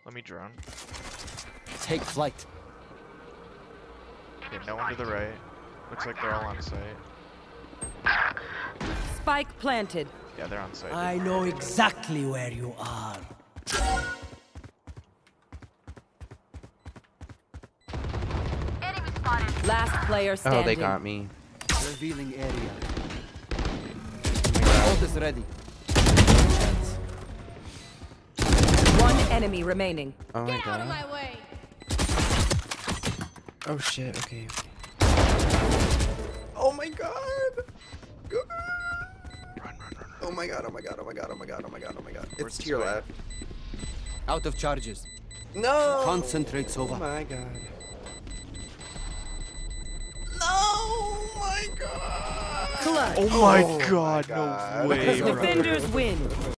Let me drone. Take flight. Okay, no one to the right. Looks like they're all on site. Spike planted. Yeah, they're on site. I know exactly where you are. Last player standing. Oh, they got me. Revealing area. Ult is ready. One enemy remaining. Oh my Get out of god. my way. Oh shit. Okay. Oh my god. Run. Oh my god. Oh my god. Oh my god. Oh my god. Oh my god. Oh my god. Where's It's this to your guy? left. Out of charges. No. Concentrate, Oh Sova. my god. No. Oh my god. Clutch. Oh my Oh god, my no God. way, bro. Defenders win.